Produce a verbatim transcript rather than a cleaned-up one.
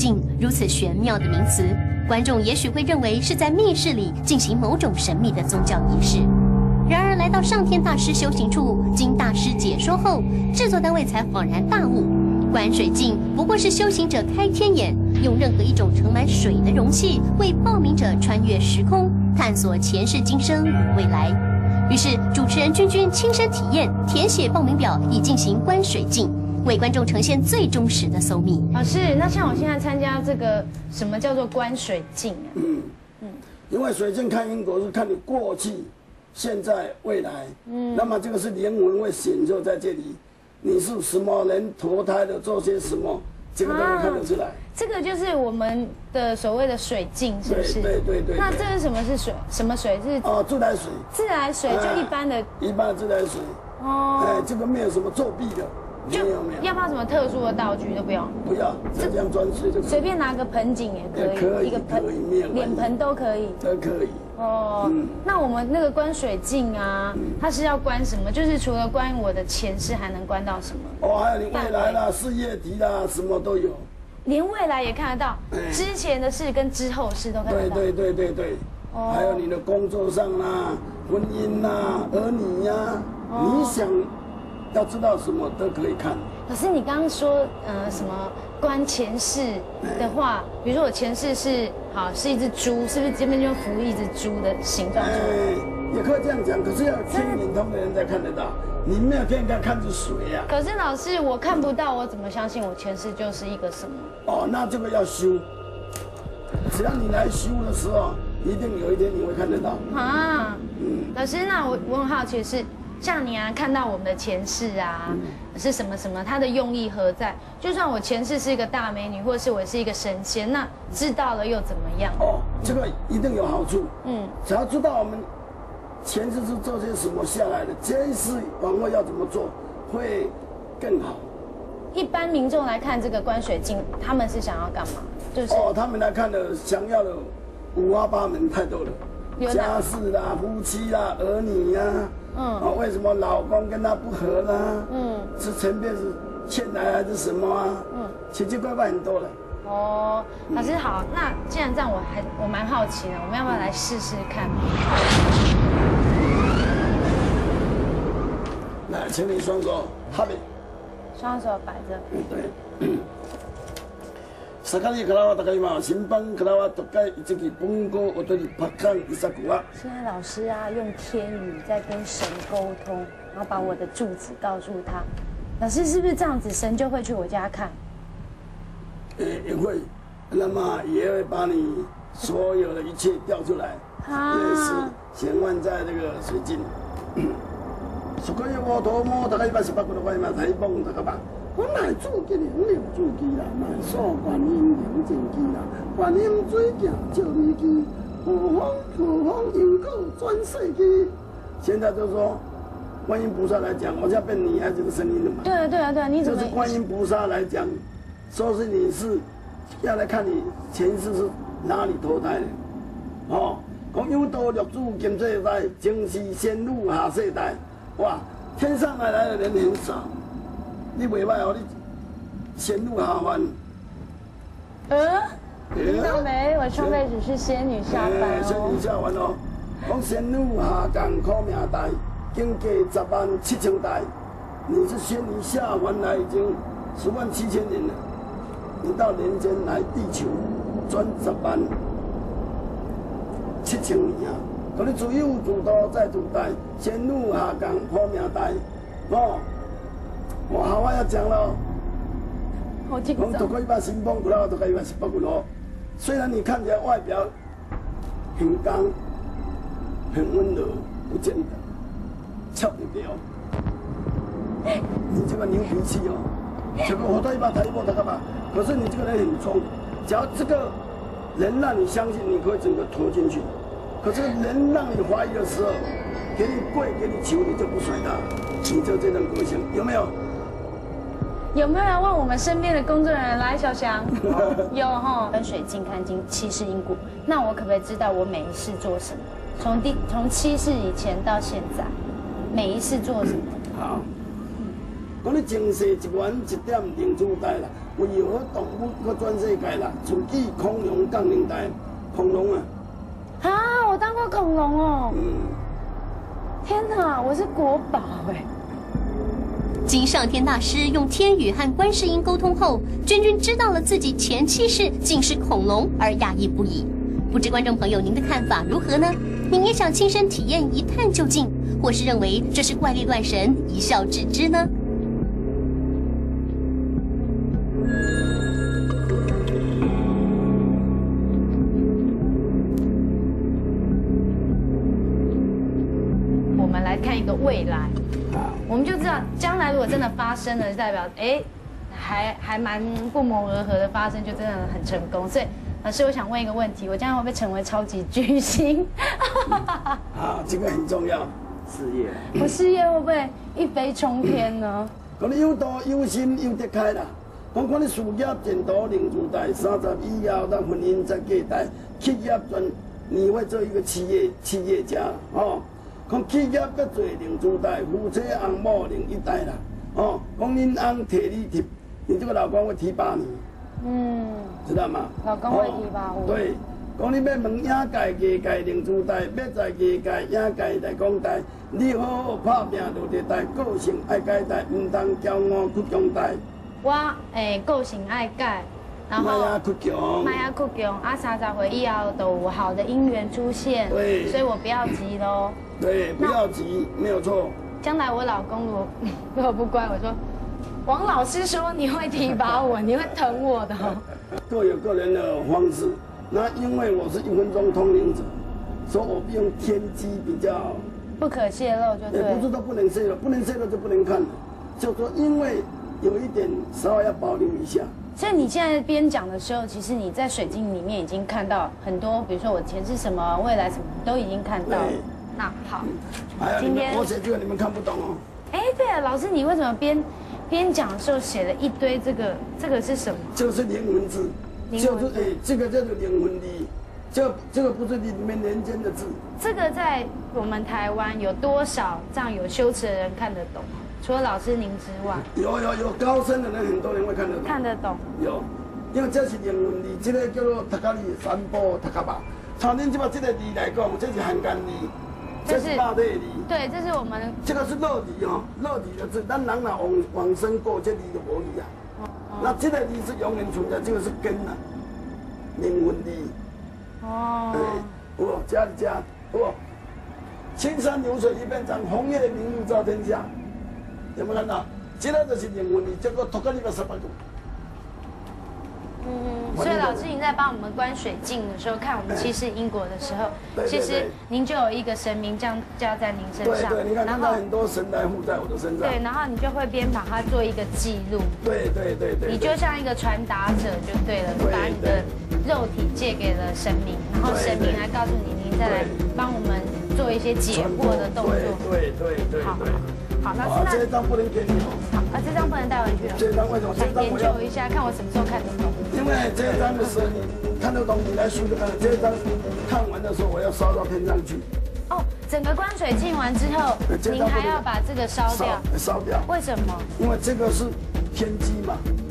镜如此玄妙的名词，观众也许会认为是在密室里进行某种神秘的宗教仪式。然而来到上天大师修行处，经大师解说后，制作单位才恍然大悟，观水镜不过是修行者开天眼，用任何一种盛满水的容器，为报名者穿越时空，探索前世今生与未来。于是主持人君君亲身体验，填写报名表，以进行观水镜，为观众呈现最忠实的搜密。 老师，那像我现在参加这个什么叫做观水镜啊？ 嗯嗯，因为水镜看因果是看你过去、现在、未来。嗯，那么这个是灵魂会显就在这里，你是什么人投胎的，做些什么，这个都能看得出来。啊、 这个就是我们的所谓的水镜，是不是？ 对对 对, 对。 那这是什么是水？什么水是？ 哦，自来水。 自来水就一般的。啊、 一般的自来水。哦。哎，这个没有什么作弊的。 就要不要什么特殊的道具都不用， 不要，这样装水就可以。 随便拿个盆景也可以， 可以一个盆、脸盆都可以， 都可以。 哦，嗯、那我们那个观水镜啊，嗯、它是要观什么？就是除了观我的前世，还能观到什么？ 哦，还有你未来啦、事业体啦，什么都有。 连未来也看得到，哎、之前的事跟之后的事都看得到。 对对对对对。哦。还有你的工作上啦、婚姻啦、儿女呀、啊，哦、你想。要知道什么都可以看。 可是你刚刚说，呃，什么观前世的话，比如说我前世是好是一只猪，是不是这边就浮一只猪的形状出来？ 哎，也可以这样讲，可是要有天眼通的人才看得到，你没有天眼看出水呀。 可是老师，我看不到，我怎么相信我前世就是一个什么？ 哦，那这个要修，只要你来修的时候，一定有一天你会看得到。啊， 嗯，老师，那我我很好奇的是。像你啊，看到我们的前世啊，嗯、是什么什么，它的用意何在？就算我前世是一个大美女，或者是我是一个神仙，那知道了又怎么样？ 哦，这个一定有好处。嗯，只要知道我们前世是做些什么下来的，这一世往后要怎么做，会更好。 一般民众来看这个观水镜，他们是想要干嘛？就是哦，他们来看的想要的五花八门，太多了。家事啦、夫妻啦、儿女呀、啊，嗯，啊，为什么老公跟他不和啦？嗯，是前辈子欠来还是什么啊？嗯，奇奇怪怪很多了。 哦，老师好，那既然这样，我还我蛮好奇的，我们要不要来试试看？ 来，请你双手合并， 双手摆着。 嗯，对。萨卡利克拉瓦大概嘛，新邦克拉瓦大概这个本国我对你拍看一下古啊。 现在老师啊，用天语在跟神沟通，然后把我的住址告诉他。老师是不是这样子，神就会去我家看？ 也也会，那么也会把你所有的一切调出来，啊、也是显万在这个水晶。所以我头摸大概一百十八个的外嘛，才蹦这个吧。我乃主吉灵灵主机啦，乃所观音灵正机啦，观音水镜照你机，护风护风因果转世机。现在就说，观音菩萨来讲，我要变女孩子的声音了嘛？ 对啊对啊对啊，你怎么？ 就是观音菩萨来讲，说是你是要来看你前世是哪里投胎的，哦，讲有道六祖今世代，前世仙女下世代，哇，天上来来的人很少。你袂歹哦，你仙女下凡。 呃，听到没？我上辈子是仙女下凡哦。 仙女下凡哦，讲仙女下降苦命代，经过十万七千代，你是仙女下凡来已经十万七千年了。你到人间来地球转十万七千年啊！可你自有自度再自代，仙女下降苦命代，哦。我好话要讲了， 好紧张。 从头一把新风过来，头一把十八股哦。虽然你看起来外表很刚、很温柔，不见得俏得掉。你这个牛脾气哦，这个我头一把抬一波他干嘛？可是你这个人很冲，只要这个人让你相信，你可以整个投进去。可是人让你怀疑的时候，给你跪，给你求，你就不甩他，你就这种个性，有没有？ 有没有人问我们身边的工作人员？来，小翔，有哈。跟水镜看经七世因果，那我可不可以知道我每一世做什么？从第从七世以前到现在，每一世做什么？ 好， 讲你精细一元一点灵珠台啦，为何动物搁全世界啦？自己恐龙降临台，恐龙啊！ 啊，我当过恐龙哦。 嗯。 天哪，我是国宝哎！ 经上天大师用天语和观世音沟通后，娟娟知道了自己前妻室竟是恐龙，而讶异不已。不知观众朋友您的看法如何呢？您也想亲身体验一探究竟，或是认为这是怪力乱神，一笑置之呢？ 我们来看一个未来，我们就知道将来如果真的发生了，就代表哎，还还蛮不谋而合的发生，就真的很成功。所以老师，我想问一个问题：我将来会不会成为超级巨星？ 啊，这个很重要，事业。 我事业会不会一飞冲天呢？ 讲你有道有心有得开啦。讲看你事业前途零主代，三十以后咱婚姻再计代，企业专你会做一个企业企业家哦。讲企业要做零主代，夫妻翁某零一代啦。哦，讲恁翁替你提，你这个老公会提拔你。嗯，知道吗？ 老公会提拔我。 对，讲你要问影界、艺界、灵珠台，要在艺界、影界来讲台，你好好拍拼就得台，个性爱改台，唔通骄傲屈强台。 我诶个性爱改，然后卖啊屈强， 卖啊屈强，啊三十岁以后都有好的姻缘出现。 对， 所以我不要急喽。 对，不要急，没有错。 将来我老公如果如果不乖，我说。王老师说你会提拔我，你会疼我的、哦。 各有各人的方式。那因为我是一分钟通灵者，所以我用天机比较不可泄露，就对。 也不是说不能泄露，不能泄露就不能看了。就说因为有一点稍微要保留一下。 所以你现在边讲的时候，其实你在水晶里面已经看到很多，比如说我前世什么，未来什么，都已经看到了。那好， 嗯、今天我写这个你们看不懂哦。 哎，对了，老师，你为什么边？边讲的时候写了一堆这个，这个是什么？ 就是灵魂字，就是哎，这个叫做灵魂力，这这个不是里面人间的字。 这个在我们台湾有多少这样有修持的人看得懂？除了老师您之外， 有有有高深的人，很多人会看得懂。 看得懂。 有，因为这是灵魂力，这个叫做塔卡里三波塔卡巴。朝恁这把这个字来讲，这是汉干力。这是大地理， 对，这是我们这个是肉体哦，肉体的字，咱人若往往生过，这字就无理啊。哦、那这个字是永远存在，这个是根啊，灵魂力。哦。哎，哦，家里家，哦，青山流水一片长，红叶明日照天下。有没有看到？这个就是灵魂力，这个托克里巴十八个。 嗯，所以老师您在帮我们观水镜的时候，看我们七世因果的时候，其实您就有一个神明降加在您身上。 对对，你看看到很多神来护在我的身上。 对，然后你就会边把它做一个记录。 对对对对。 你就像一个传达者就对了，把你的肉体借给了神明，然后神明来告诉你，您再来帮我们做一些解惑的动作。 对对对对。 好，好，老师那这张不能给你哦。 好，啊，这张不能带回去了。 这张为什么？这张研究一下，看我什么时候看得懂。 因为这一张的时候，你看得懂，你来修的。这一张看完的时候，我要烧到天上去。 哦，整个观水镜完之后，您还要把这个烧掉。 烧掉。 为什么？ 因为这个是天机嘛。